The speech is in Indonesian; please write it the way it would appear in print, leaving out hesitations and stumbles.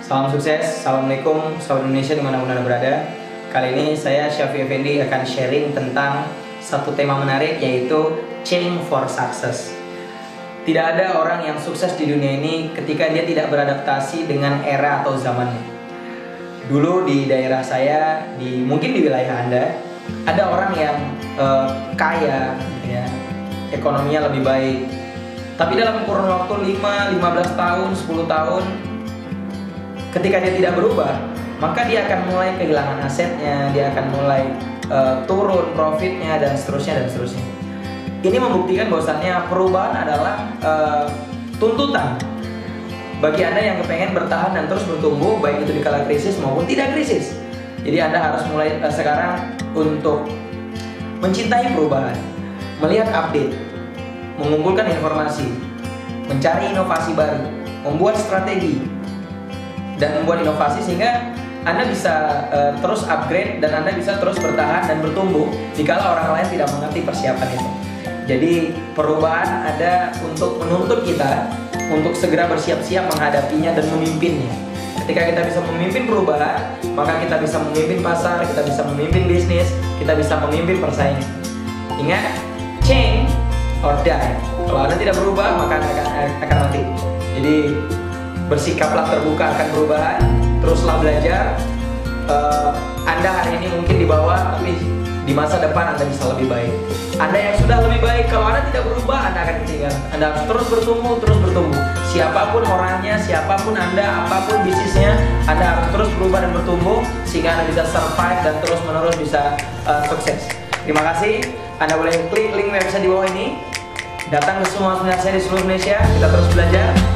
Salam sukses, Assalamualaikum Sahabat Indonesia dimanapun Anda berada. Kali ini saya Syafi Effendi akan sharing tentang satu tema menarik, yaitu Change for Success. Tidak ada orang yang sukses di dunia ini ketika dia tidak beradaptasi dengan era atau zamannya. Dulu di daerah saya, mungkin di wilayah Anda, ada orang yang kaya, ya, ekonominya lebih baik. Tapi dalam kurun waktu 5, 15 tahun, 10 tahun, ketika dia tidak berubah, maka dia akan mulai kehilangan asetnya, dia akan mulai turun profitnya, dan seterusnya dan seterusnya. Ini membuktikan bahwasannya perubahan adalah tuntutan bagi Anda yang kepengen bertahan dan terus bertumbuh, baik itu di kala krisis maupun tidak krisis. Jadi Anda harus mulai sekarang untuk mencintai perubahan, melihat update, mengumpulkan informasi, mencari inovasi baru, membuat strategi, dan membuat inovasi sehingga Anda bisa terus upgrade dan Anda bisa terus bertahan dan bertumbuh jikalau orang lain tidak mengerti persiapan itu. Jadi perubahan ada untuk menuntut kita untuk segera bersiap-siap menghadapinya dan memimpinnya. Ketika kita bisa memimpin perubahan, maka kita bisa memimpin pasar, kita bisa memimpin bisnis, kita bisa memimpin persaingan. Ingat, change or die. Kalau Anda tidak berubah, maka Anda akan mati. Jadi bersikaplah terbuka akan perubahan, teruslah belajar. Anda hari ini mungkin di bawah, tapi di masa depan Anda bisa lebih baik. Anda yang sudah lebih baik, kalau Anda tidak berubah, Anda akan ketinggalan. Anda harus terus bertumbuh, terus bertumbuh. Siapapun orangnya, siapapun Anda, apapun bisnisnya, Anda harus terus berubah dan bertumbuh sehingga Anda bisa survive dan terus menerus bisa sukses. Terima kasih. Anda boleh klik link website di bawah ini. Datang ke semua seminar saya di seluruh Indonesia. Kita terus belajar.